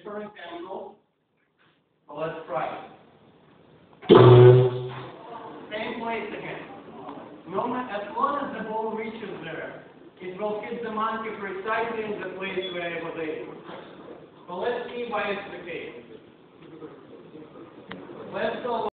different angle. So let's try it. Same place again. No, as long as the ball reaches there, it will hit the monkey precisely in the place where it was aiming. So let's see why it's the case. Let's go.